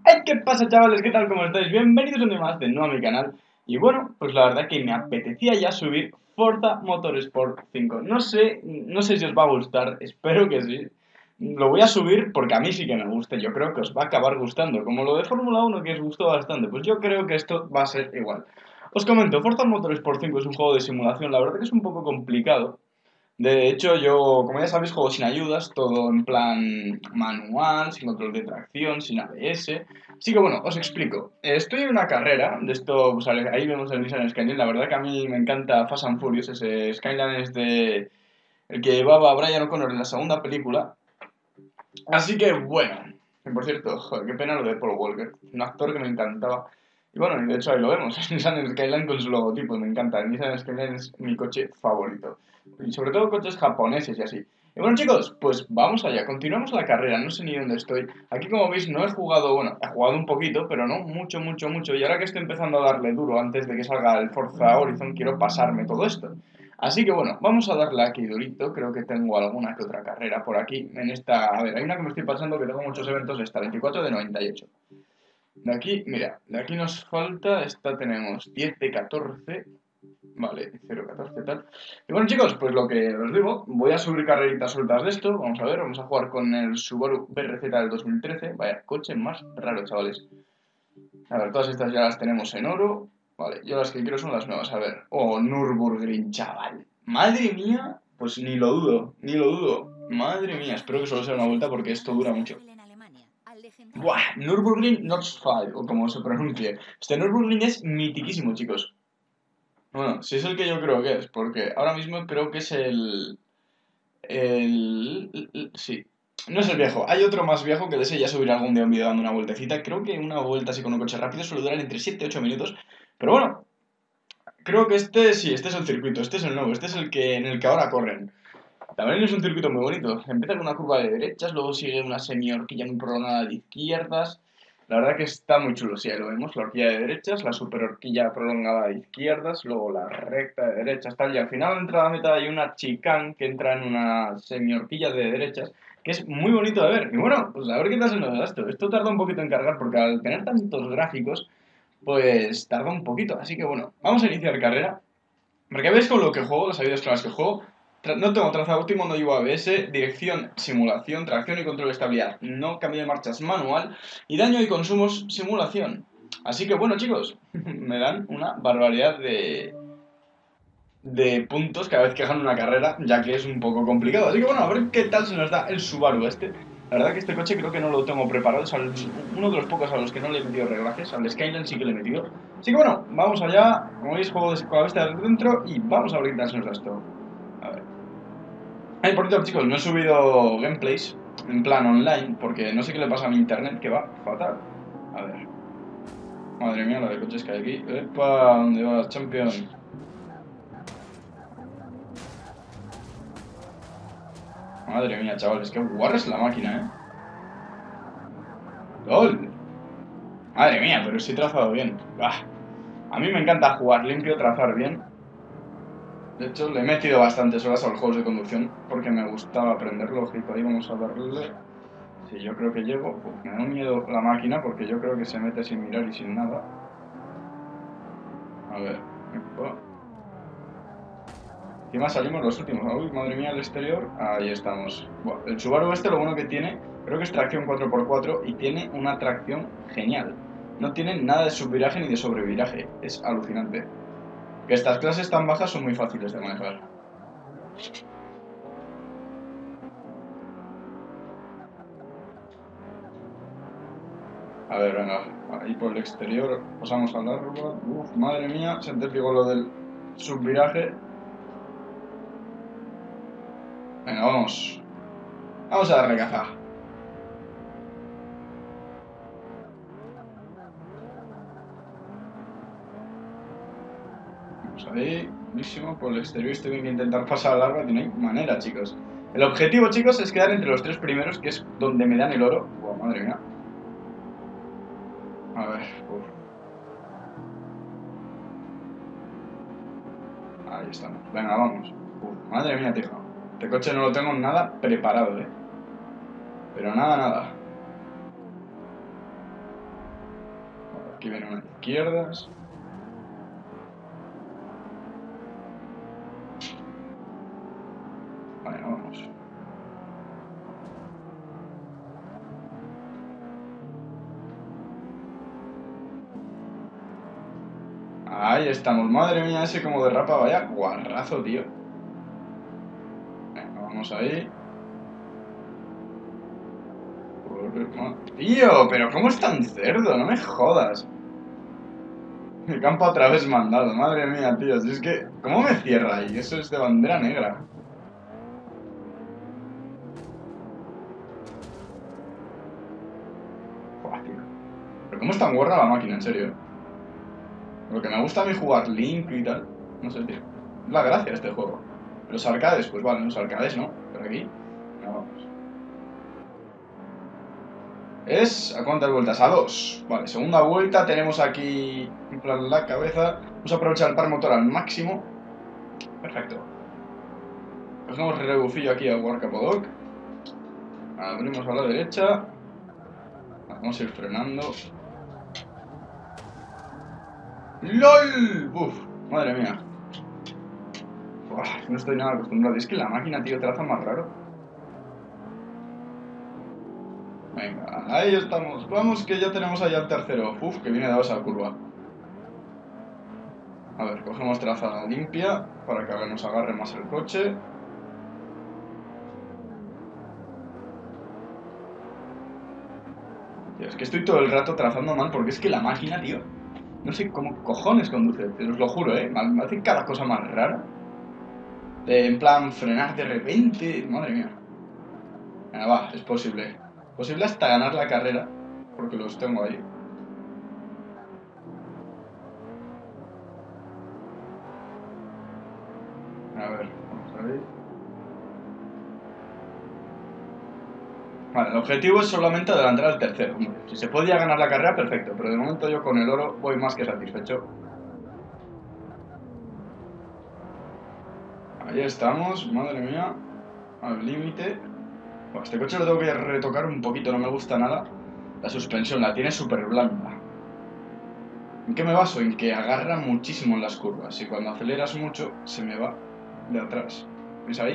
¡Hey! ¿Qué pasa, chavales? ¿Qué tal? ¿Cómo estáis? Bienvenidos un día más de nuevo a mi canal. Y bueno, pues la verdad que me apetecía ya subir Forza Motorsport 5. No sé si os va a gustar, espero que sí. Lo voy a subir porque a mí sí que me gusta, yo creo que os va a acabar gustando. Como lo de Fórmula 1 que os gustó bastante, pues yo creo que esto va a ser igual. Os comento, Forza Motorsport 5 es un juego de simulación, la verdad que es un poco complicado. De hecho, yo, como ya sabéis, juego sin ayudas, todo en plan manual, sin control de tracción, sin ABS. Así que bueno, os explico. Estoy en una carrera, de esto, pues, ahí vemos el Nissan Skyline. La verdad que a mí me encanta Fast and Furious, ese Skyline es de el que llevaba a Brian O'Connor en la segunda película. Así que bueno, que por cierto, joder, qué pena lo de Paul Walker, un actor que me encantaba. Y bueno, y de hecho ahí lo vemos, el Nissan Skyline con su logotipo, me encanta. El Nissan Skyline es mi coche favorito. Y sobre todo coches japoneses y así. Y bueno chicos, pues vamos allá, continuamos la carrera, no sé ni dónde estoy. Aquí como veis no he jugado, bueno, he jugado un poquito, pero no mucho, mucho, mucho. Y ahora que estoy empezando a darle duro antes de que salga el Forza Horizon, quiero pasarme todo esto. Así que bueno, vamos a darle aquí durito. Creo que tengo alguna que otra carrera por aquí. En esta, a ver, hay una que me estoy pasando que tengo muchos eventos. Esta 24 de 98. De aquí, mira, de aquí nos falta. Esta tenemos 10 de 14. Vale, 0,14 tal. Y bueno chicos, pues lo que os digo, voy a subir carreritas sueltas de esto. Vamos a ver, vamos a jugar con el Subaru BRZ del 2013. Vaya, coche más raro, chavales. A ver, todas estas ya las tenemos en oro. Vale, yo las que quiero son las nuevas. A ver. Oh, Nürburgring, chaval. Madre mía. Pues ni lo dudo, ni lo dudo. Madre mía, espero que solo sea una vuelta porque esto dura mucho. Buah, Nürburgring Nordschleife, o como se pronuncie. Este Nürburgring es mitiquísimo, chicos. Bueno, si es el que yo creo que es, porque ahora mismo creo que es sí. No es el viejo. Hay otro más viejo que de ese ya subiré algún día un vídeo dando una vueltecita. Creo que una vuelta así con un coche rápido suele durar entre 7 y 8 minutos. Pero bueno, creo que este sí, este es el circuito, este es el nuevo, este es el que en el que ahora corren. También es un circuito muy bonito. Empieza con una curva de derechas, luego sigue una semi-horquilla muy prolongada de izquierdas. La verdad que está muy chulo, sí, ahí lo vemos, la horquilla de derechas, la super horquilla prolongada de izquierdas, luego la recta de derechas, tal, y al final de entrada a meta hay una chicane que entra en una semi-horquilla de derechas, que es muy bonito de ver. Y bueno, pues a ver qué tal se nos da esto. Esto tarda un poquito en cargar porque al tener tantos gráficos, pues tarda un poquito. Así que bueno, vamos a iniciar carrera. Porque veis con lo que juego, las habilidades con las que juego, no tengo trazado óptimo, no llevo ABS, dirección, simulación, tracción y control de estabilidad, no cambio de marchas manual y daño y consumos, simulación. Así que bueno chicos, me dan una barbaridad de puntos cada vez que gano una carrera, ya que es un poco complicado. Así que bueno, a ver qué tal se nos da el Subaru este. La verdad que este coche creo que no lo tengo preparado, es uno de los pocos a los que no le he metido reglajes, al Skyline sí que le he metido. Así que bueno, vamos allá, como veis juego con la vista de dentro y vamos a ver qué tal se nos da esto. A ver. Ay, por cierto chicos, no he subido gameplays en plan online, porque no sé qué le pasa a mi internet, que va fatal. A ver. Madre mía, la de coches que hay aquí. ¡Epa! ¿Dónde vas, champion? Madre mía, chavales, qué guarra es la máquina, ¡LOL! Madre mía, pero sí he trazado bien. Bah. A mí me encanta jugar limpio, trazar bien. De hecho, le he metido bastantes horas a los juegos de conducción porque me gustaba aprender lógico. Ahí vamos a darle. Sí, yo creo que llego. Uf, me da miedo la máquina porque yo creo que se mete sin mirar y sin nada. A ver. Epa. Encima salimos los últimos. Uy, madre mía, el exterior. Ahí estamos. Bueno, el Subaru este lo bueno que tiene, creo que es tracción 4x4 y tiene una tracción genial. No tiene nada de subviraje ni de sobreviraje. Es alucinante. Que estas clases tan bajas son muy fáciles de manejar. A ver, venga, ahí por el exterior pasamos al árbol. Uf, madre mía, se pegó lo del subviraje. Venga, vamos. Vamos a darle caza. Vamos ahí, buenísimo. Por el exterior estoy bien que intentar pasar al árbol y no hay manera, chicos. El objetivo, chicos, es quedar entre los tres primeros, que es donde me dan el oro. Wow, madre mía. A ver, uf. Ahí estamos. Venga, vamos. Uf, madre mía, tío. Este coche no lo tengo nada preparado, Pero nada, nada. Aquí viene una izquierdas. Vale, vamos. Ahí estamos. Madre mía, ese como derrapa. Vaya guarrazo, tío. Venga, vamos ahí. Tío, pero ¿cómo es tan cerdo? No me jodas. El campo otra vez mandado. Madre mía, tío. Si es que... ¿Cómo me cierra ahí? Eso es de bandera negra. Buah, tío. Pero ¿cómo es tan guarra la máquina, en serio? Lo que me gusta a mí jugar Link y tal. No sé, tío. Es la gracia de este juego. Los arcades, pues vale, los arcades no. Pero aquí... No, vamos. Es... ¿A cuántas vueltas? A dos. Vale, segunda vuelta. Tenemos aquí... En plan la cabeza. Vamos a aprovechar el par motor al máximo. Perfecto. Cogemos el rebufillo aquí a Warcapodoc. Abrimos a la derecha. Vamos a ir frenando. ¡LOL! Uf, madre mía. Uf, no estoy nada acostumbrado. Es que la máquina, tío, traza más raro. Venga, ahí estamos. Vamos, que ya tenemos allá el tercero. Uf, que viene dado esa curva. A ver, cogemos traza limpia para que nos agarre más el coche. Tío, es que estoy todo el rato trazando mal porque es que la máquina, tío, no sé cómo cojones conduce. Te os lo juro, me hace cada cosa más rara. En plan, frenar de repente. Madre mía. Venga, va, es posible. Posible hasta ganar la carrera. Porque los tengo ahí. A ver, vamos a ver. Vale, el objetivo es solamente adelantar al tercero. Si se podía ganar la carrera, perfecto. Pero de momento yo con el oro voy más que satisfecho. Ahí estamos, madre mía. Al límite. Bueno, este coche lo tengo que retocar un poquito, no me gusta nada. La suspensión la tiene súper blanda. ¿En qué me baso? En que agarra muchísimo en las curvas. Y cuando aceleras mucho, se me va de atrás. ¿Ves ahí?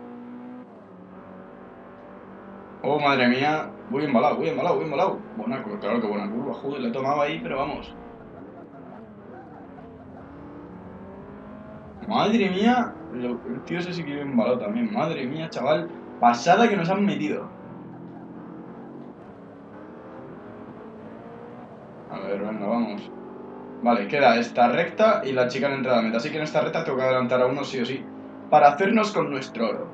Oh, madre mía. Voy embalado, voy embalado, voy embalado. Buena curva, claro que buena curva. Joder, la he tomado ahí, pero vamos. Madre mía. El tío ese sí que iba embalado también. Madre mía, chaval. Pasada que nos han metido. A ver, venga, vamos. Vale, queda esta recta y la chica en entrada a meta. Así que en esta recta tengo que adelantar a uno sí o sí. Para hacernos con nuestro oro.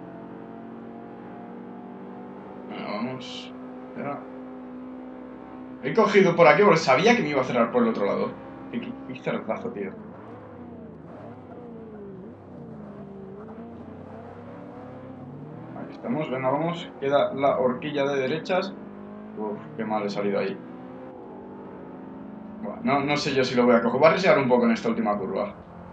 Bueno, vamos. Ya. He cogido por aquí porque sabía que me iba a cerrar por el otro lado. Qué cerdazo, tío. Ahí estamos, venga, vamos. Queda la horquilla de derechas. Uf, qué mal he salido ahí. Bueno, no sé yo si lo voy a coger. Voy a arriesgar un poco en esta última curva.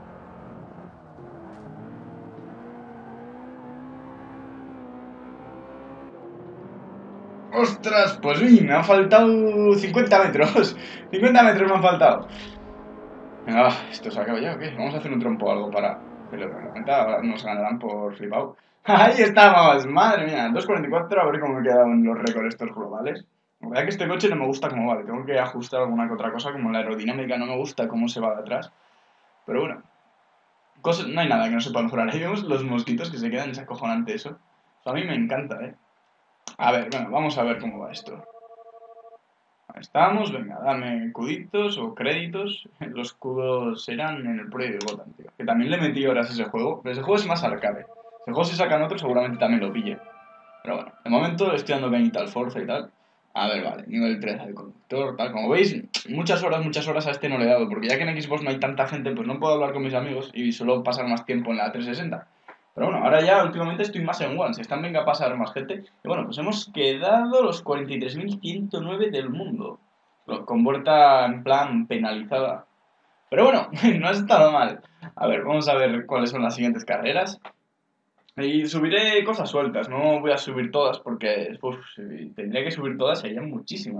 ¡Ostras! Pues uy, me han faltado 50 metros. 50 metros me han faltado. Venga, ¿esto se acaba ya o qué? Vamos a hacer un trompo o algo para... Pero realmente ahora nos ganarán por flipado. ¡Ahí estamos! ¡Madre mía! 2.44, a ver cómo me quedan en los récords estos globales. La verdad que este coche no me gusta cómo va. Tengo que ajustar alguna que otra cosa, como la aerodinámica no me gusta cómo se va de atrás. Pero bueno, no hay nada que no se pueda mejorar. Ahí vemos los mosquitos que se quedan, es acojonante eso. A mí me encanta, ¿eh? A ver, bueno, vamos a ver cómo va esto. Ahí estamos, venga, dame cuditos o créditos. Los cudos eran en el Project Gotham, tío. Que también le metí horas a ese juego, pero ese juego es más arcade. Si el juego se sacan otros, seguramente también lo pille. Pero bueno, de momento estoy dando cañita al Forza y tal. A ver, vale, nivel 3 al conductor, tal. Como veis, muchas horas a este no le he dado, porque ya que en Xbox no hay tanta gente, pues no puedo hablar con mis amigos y solo pasar más tiempo en la 360. Pero bueno, ahora ya últimamente estoy más en One, si están venga a pasar más gente. Y bueno, pues hemos quedado los 43.109 del mundo. Con vuelta en plan penalizada. Pero bueno, no ha estado mal. A ver, vamos a ver cuáles son las siguientes carreras. Y subiré cosas sueltas, no voy a subir todas porque si tendría que subir todas serían muchísimas.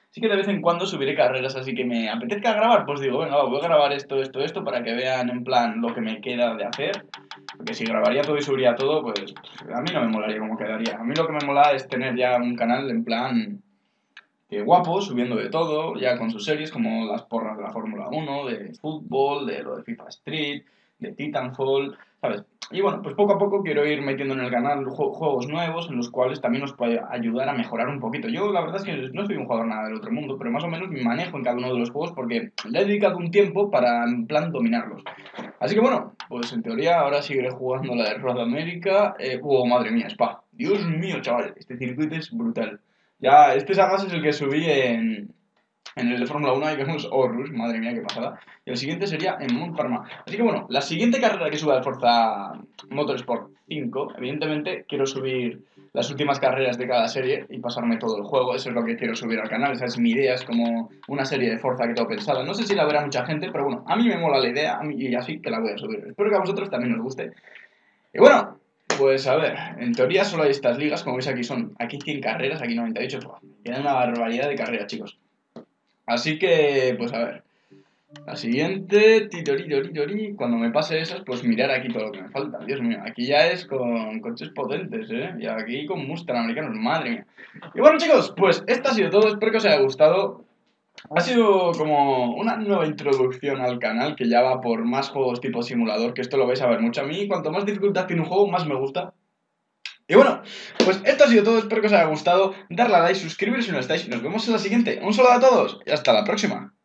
Sí que de vez en cuando subiré carreras así que me apetezca grabar, pues digo, venga, va, voy a grabar esto, para que vean en plan lo que me queda de hacer. Porque si grabaría todo y subiría todo, pues a mí no me molaría cómo quedaría. A mí lo que me mola es tener ya un canal en plan que guapo, subiendo de todo, ya con sus series como las porras de la Fórmula 1, de fútbol, de lo de FIFA Street, de Titanfall, ¿sabes? Y bueno, pues poco a poco quiero ir metiendo en el canal juegos nuevos en los cuales también nos puede ayudar a mejorar un poquito. Yo la verdad es que no soy un jugador nada del otro mundo, pero más o menos me manejo en cada uno de los juegos porque le he dedicado un tiempo para en plan dominarlos. Así que bueno, pues en teoría ahora seguiré jugando la de Road America. Oh, madre mía, Spa. Dios mío, chaval, este circuito es brutal. Ya, este además es el que subí en el de Fórmula 1 y vemos Horus, madre mía, qué pasada. Y el siguiente sería en Montparnasse. Así que bueno, la siguiente carrera que suba al Forza Motorsport 5, evidentemente quiero subir las últimas carreras de cada serie y pasarme todo el juego. Eso es lo que quiero subir al canal, esa es mi idea, es como una serie de Forza que tengo pensada. No sé si la verá mucha gente, pero bueno, a mí me mola la idea y así que la voy a subir. Espero que a vosotros también os guste. Y bueno, pues a ver, en teoría solo hay estas ligas, como veis aquí 100 carreras, aquí 98, pues, queda una barbaridad de carreras, chicos. Así que, pues a ver, la siguiente, titori, cuando me pase esas, pues mirar aquí todo lo que me falta. Dios mío, aquí ya es con coches potentes, ¿eh? Y aquí con Mustang americanos, madre mía. Y bueno, chicos, pues esto ha sido todo, espero que os haya gustado. Ha sido como una nueva introducción al canal que ya va por más juegos tipo simulador, que esto lo vais a ver mucho. A mí, cuanto más dificultad tiene un juego, más me gusta. Y bueno, pues esto ha sido todo, espero que os haya gustado. Darle a like, suscribiros si no estáis. Nos vemos en la siguiente. Un saludo a todos y hasta la próxima.